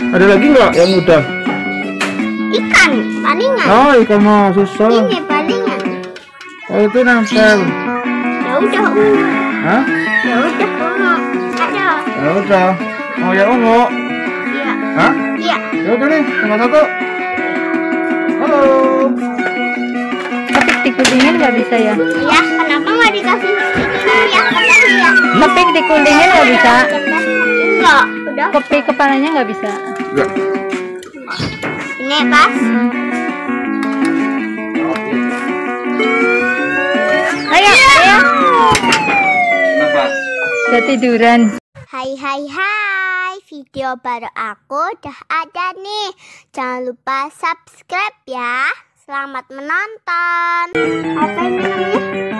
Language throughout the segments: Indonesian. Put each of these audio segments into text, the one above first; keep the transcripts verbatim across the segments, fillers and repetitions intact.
Ada lagi nggak yang mudah? Ikan palingan. Oh, ikan mah susah. Ini palingan. Oh, itu nempel. Ya udah ungu. Hah? Ya udah ungu. Ada. Ya udah. Oh ya ungu. Iya. Hah? Iya. Ya udah nih, tinggal satu. Halo. Tapi dikulingin nggak bisa ya? Iya, kenapa nggak dikasih ini ya? Kasih ya. Tapi dikulingin nggak bisa? Enggak, udah. Kopi kepalanya nggak bisa. Enggak. Ini pas. Hmm. Ayo, ayo. Kenapa? Udah tiduran. Hai hai hai, video baru aku udah ada nih. Jangan lupa subscribe ya. Selamat menonton. Apa ini namanya?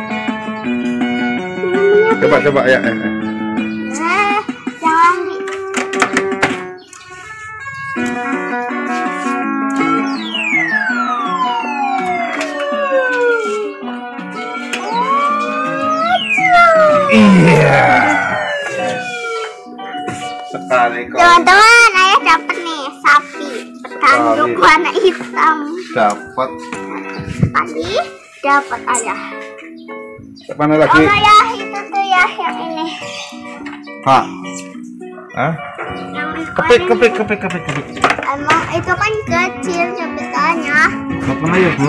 Namanya Coba coba ya. Eh, eh. Eh, jangan di. Iya. Sekali kau Teman-teman, ayah dapat nih sapi bertanduk Sapi. warna hitam. dapat. Tadi dapat ayah. Mana Oh lagi? ya, itu tuh ya yang ini. Hah? Hah? Yang itu Kepik ini. kepik kepik kepik kepik. Emang itu kan kecil jepitannya. Kapan aja bu?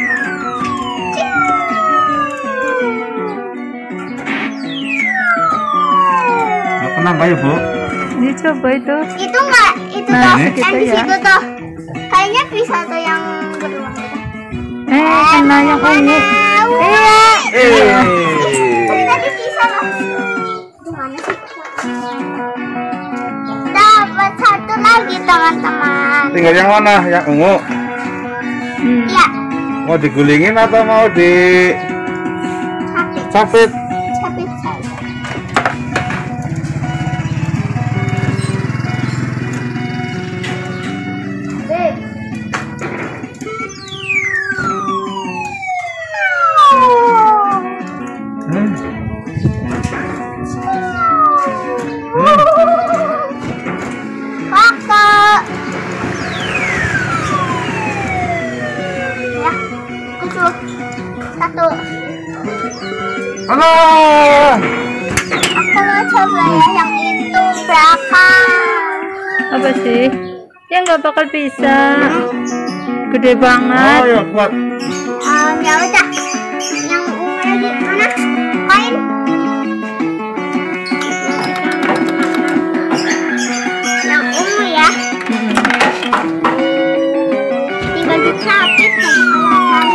Kapan apa ya bu? Ini coba itu. Itu enggak, itu Nah, tuh ini yang gitu di ya. situ tuh. Kayaknya bisa tuh yang beruang itu. Eh, kena yang ungu. Iya. Eh. Tadi tadi bisa loh. Gimana sih? Dapat satu lagi teman-teman. Tinggal yang mana? Yang ungu. Hmm. Iya, Mau digulingin atau mau di sapi, capit? sapi saja. Beb. Hmm. Kakak. Ya, tujuh, satu. Halo. Aku mau coba ya yang itu berapa? Apa sih? Ya nggak bakal bisa. Gede Oh banget. ya kuat. Um, ya udah. Yang ungu lagi mana? Kain. Yang ungu ya. Hmm. Tinggal dicapit sama alasan.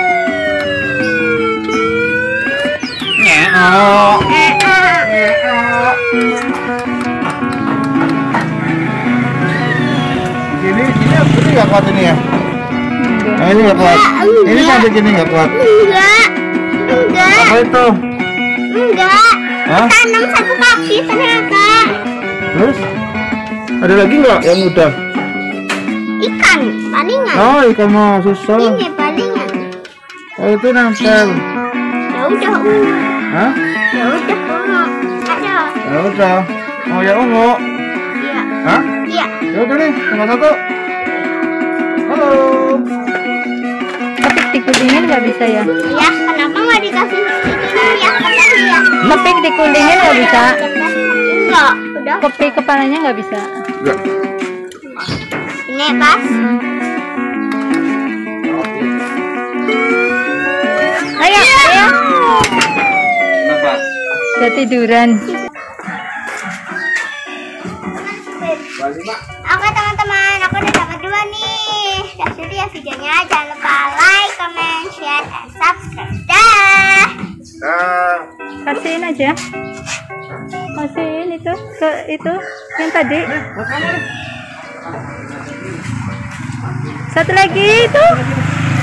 Oh. Eh, ah. Ini ini ini nggak kuat ini ya? Enggak. Nah, ini nggak kuat. Enggak, Ini enggak. sampai gini nggak kuat. Enggak. Enggak. Apa itu? Enggak. Hah? Tanam satu kaki ternyata. Terus? Ada lagi nggak yang mudah? Ikan palingan. Oh, ikan mah susah. Ini palingan. Oh, itu nempel. Ya udah ungu. Hah? Ya udah ungu. Ada. Ya udah. Oh ya ungu. Iya. Hah? Iya. Ya udah nih, tinggal satu. Halo. Tapi dikulingin nggak bisa ya? Iya, kenapa nggak dikasih ini ya? Kasih ya. Tapi dikulingin nggak bisa. Enggak, udah. Kopi kepalanya nggak bisa. Enggak. Ini pas. Hmm. Ayo, ayo. Kenapa? Udah tiduran. Oke teman-teman, aku udah dapat dua nih. Dah sudah ya videonya. Jangan lupa like, comment, share, and subscribe. Dah. Ah. Kasihin aja. Kasihin itu ke itu yang tadi. Satu lagi itu.